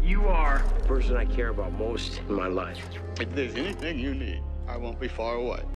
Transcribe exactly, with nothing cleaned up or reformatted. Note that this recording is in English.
You are the person I care about most in my life. If there's anything you need, I won't be far away.